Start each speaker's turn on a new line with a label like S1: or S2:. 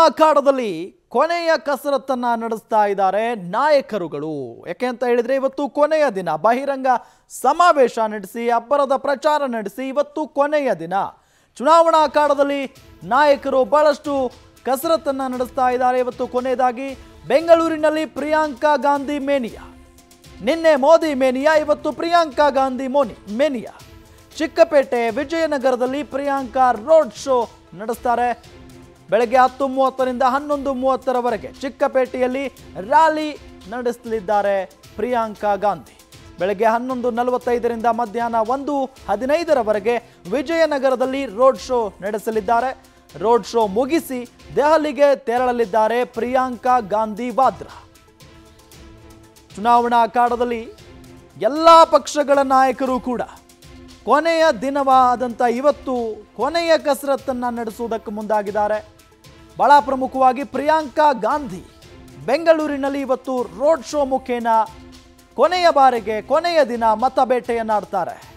S1: ಅಖಾಡದಲ್ಲಿ ಕೊನೆಯ ಕಸರತ್ತನ್ನ ನಡೆಸ್ತಾ ಇದ್ದಾರೆ ನಾಯಕರುಗಳು. ಯಾಕೆ ಅಂತ ಹೇಳಿದ್ರೆ ಇವತ್ತು ಕೊನೆಯ ದಿನ, ಬಹಿರಂಗ ಸಮಾವೇಶ ನಡೆಸಿ ಅಬ್ಬರದ ಪ್ರಚಾರ ನಡೆಸಿ ಇವತ್ತು ಕೊನೆಯ ದಿನ. ಚುನಾವಣಾ ಅಖಾಡದಲ್ಲಿ ನಾಯಕರು ಬಹಳಷ್ಟು ಕಸರತ್ತನ್ನ ನಡೆಸ್ತಾ ಇದ್ದಾರೆ. ಇವತ್ತು ಕೊನೆಯದಾಗಿ ಬೆಂಗಳೂರಿನಲ್ಲಿ ಪ್ರಿಯಾಂಕಾ ಗಾಂಧಿ ಮೇನಿಯಾ, ನಿನ್ನೆ ಮೋದಿ ಮೇನಿಯಾ, ಇವತ್ತು ಪ್ರಿಯಾಂಕಾ ಗಾಂಧಿ ಮೇನಿಯಾ. ಚಿಕ್ಕಪೇಟೆ ವಿಜಯನಗರದಲ್ಲಿ ಪ್ರಿಯಾಂಕಾ ರೋಡ್ ಶೋ ನಡೆಸ್ತಾರೆ. ಬೆಳಗ್ಗೆ 10:30ರಿಂದ 11:30ರವರೆಗೆ ಚಿಕ್ಕಪೇಟೆಯಲ್ಲಿ ರ್ಯಾಲಿ ನಡೆಸಲಿದ್ದಾರೆ ಪ್ರಿಯಾಂಕಾ ಗಾಂಧಿ. ಬೆಳಗ್ಗೆ 11:45ರಿಂದ ಮಧ್ಯಾಹ್ನ 1:15ರವರೆಗೆ ವಿಜಯನಗರದಲ್ಲಿ ರೋಡ್ ಶೋ ನಡೆಸಲಿದ್ದಾರೆ. ರೋಡ್ ಶೋ ಮುಗಿಸಿ ದೆಹಲಿಗೆ ತೆರಳಲಿದ್ದಾರೆ ಪ್ರಿಯಾಂಕಾ ಗಾಂಧಿ ವಾದ್ರಾ. ಚುನಾವಣಾ ಅಖಾಡದಲ್ಲಿ ಎಲ್ಲ ಪಕ್ಷಗಳ ನಾಯಕರು ಕೂಡ ಕೊನೆಯ ದಿನವಾದಂಥ ಇವತ್ತು ಕೊನೆಯ ಕಸರತ್ತನ್ನು ನಡೆಸುವುದಕ್ಕೆ ಮುಂದಾಗಿದ್ದಾರೆ. ಬಹಳ ಪ್ರಮುಖವಾಗಿ ಪ್ರಿಯಾಂಕಾ ಗಾಂಧಿ ಬೆಂಗಳೂರಿನಲ್ಲಿ ಇವತ್ತು ರೋಡ್ ಶೋ ಮುಖೇನ ಕೊನೆಯ ಬಾರಿಗೆ ಕೊನೆಯ ದಿನ ಮತಬೇಟೆಯನ್ನಾಡ್ತಾರೆ.